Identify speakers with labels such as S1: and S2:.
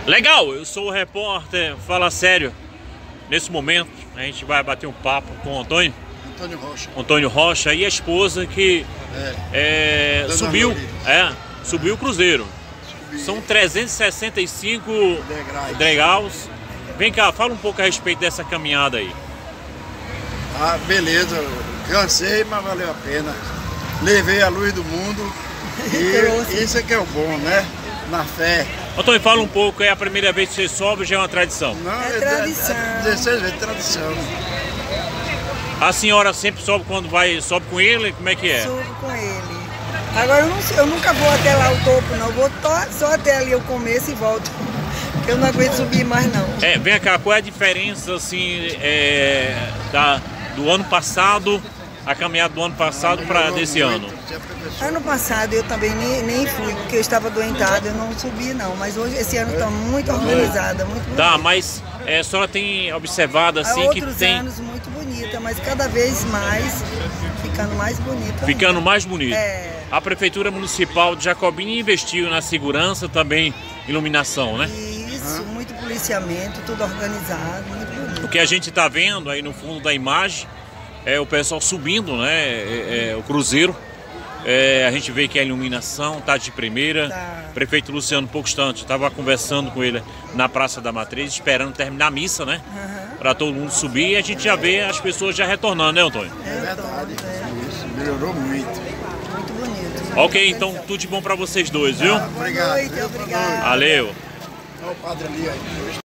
S1: Legal, eu sou o repórter Fala Sério. Nesse momento a gente vai bater um papo com o Antônio Rocha e a esposa que subiu o Cruzeiro. São 365 degraus. Vem cá, fala um pouco a respeito dessa caminhada aí.
S2: Ah, beleza, cansei, mas valeu a pena. Levei a luz do mundo e isso é que é o bom, né? Na fé.
S1: Antônio, fala um pouco, é a primeira vez que você sobe ou já é uma tradição?
S2: Não,
S3: é tradição.
S2: 16 vezes tradição.
S1: A senhora sempre sobe quando sobe com ele? Como é que é?
S3: Subo com ele. Agora eu nunca vou até lá o topo, não. Vou só até ali o começo e volto. Eu não aguento subir mais, não.
S1: Vem cá, qual é a diferença, assim, do ano passado, a caminhada do ano passado para desse ano?
S3: Ano passado eu também nem fui, porque eu estava doentada, eu não subi não. Mas hoje, esse ano está muito organizada, muito bonita.
S1: Tá, mas a senhora tem observado, assim, que tem...
S3: anos muito bonita, mas cada vez mais ficando mais bonita.
S1: Ficando mais bonita.
S3: É.
S1: A Prefeitura Municipal de Jacobina investiu na segurança, também iluminação, né?
S3: Isso, muito policiamento, tudo organizado, muito bonito.
S1: O que a gente está vendo aí no fundo da imagem é o pessoal subindo, né? O Cruzeiro. A gente vê que a iluminação está de primeira.
S3: Tá.
S1: O prefeito Luciano, pouco distante, estava conversando com ele na Praça da Matriz, esperando terminar a missa, né? Para todo mundo subir, e a gente já vê as pessoas já retornando, né, Antônio?
S2: É verdade, isso melhorou muito.
S3: Muito bonito.
S1: Ok, então tudo de bom para vocês dois, viu?
S2: Obrigado.
S3: Boa noite, obrigado.
S1: Valeu.
S2: Olha o padre ali aí.